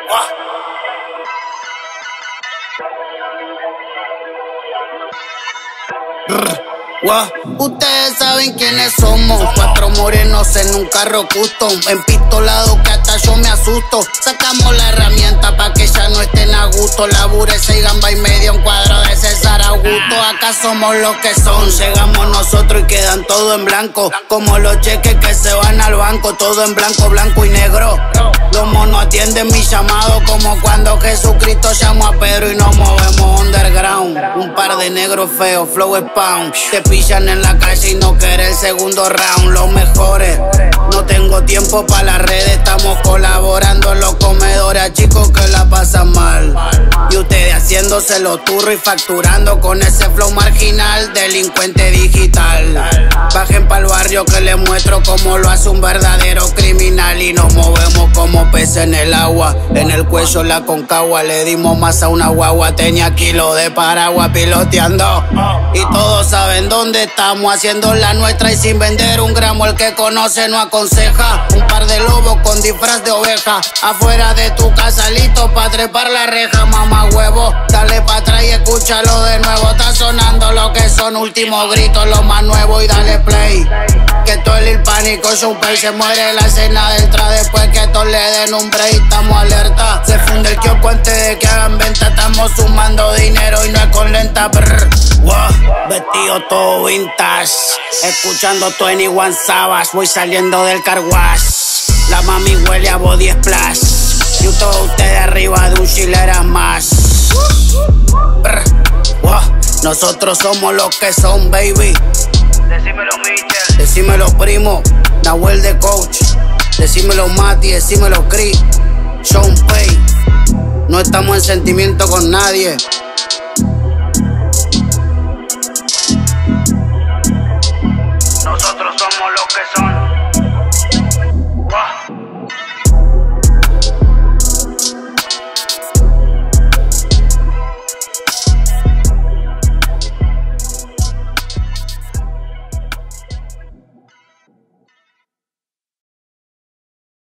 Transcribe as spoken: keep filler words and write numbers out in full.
Wow. Ustedes saben quiénes somos. Cuatro morenos en un carro custom, empistolado que hasta yo me asusto. Sacamos la herramienta pa' que ya no estén a gusto. Labure seis gamba y medio, un cuadro de César Augusto. Acá somos los que son. Llegamos nosotros y quedan todo en blanco, como los cheques que se van al banco. Todo en blanco, blanco y negro. Los monos atienden mi llamado, como cuando Jesucristo llamó a Pedro y nos movemos underground. Un par de negros feos, flow spawn. Te pillan en la calle y no querés el segundo round. Los mejores, no tengo tiempo para las redes. Estamos colaborando en los comedores a chicos que la pasan mal. Y ustedes haciéndose los turros y facturando con ese flow marginal, delincuente digital. Bajen pa'l barrio que les muestro cómo lo hace un verdadero criminal. Y nos movemos como peces en el agua. En el cuello la concagua, le dimos más a una guagua. Tenía kilo de paraguas piloteando. Y todos saben dónde estamos, haciendo la nuestra y sin vender un gramo. El que conoce no aconseja. Un par de lobos con disfraz de oveja, afuera de tu casa listo pa' trepar la reja. Mamá huevo, dale pa' atrás y escúchalo de nuevo. Está sonando lo que son últimos gritos, lo más nuevo, y dale play. Que todo el pánico, Junpei se muere la escena del tra. Después que todos le den un break, estamos alerta. Se funde el kiosco antes de que hagan venta. Estamos sumando dinero y no es con lenta. Brr. Wow. Vestido todo vintage, escuchando veintiuno Savage. Voy saliendo del car wash, la mami huele a body splash. Y todos ustedes arriba de un chilera más. Brr. Wow. Nosotros somos los que son, baby. Decímelo, Michel. Decímelo, primo. Nahuel de coach. Decímelo, Mati. Decímelo, Chris. Junpei. No estamos en sentimiento con nadie.